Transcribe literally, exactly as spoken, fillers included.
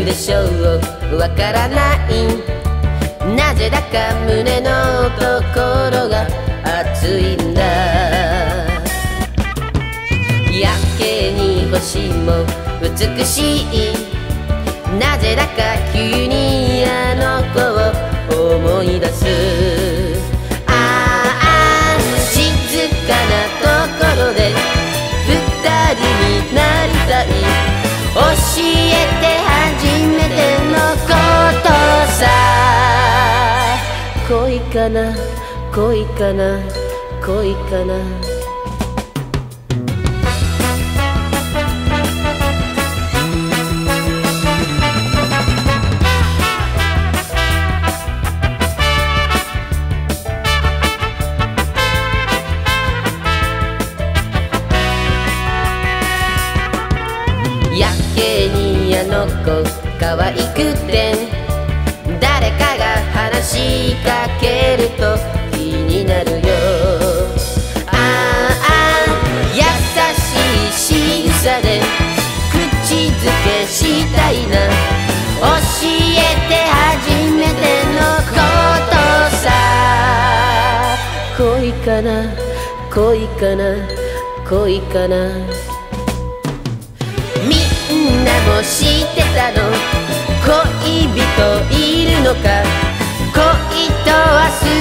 るでしょうわからない。なぜだか胸のところが熱いんだ。やけに星も美しい。なぜだか急にあの子を思い出す。ああ静かなところで二人になりたい。教えて初めてのことさ。恋かな恋かな恋かな。やけにあの子可愛くて、誰かが話しかけると気になるよ。ああ優しい仕草で口づけしたいな。教えて初めてのことさ。恋かな恋かな恋かな。みんなも知ってたの？恋人いるのか？恋とは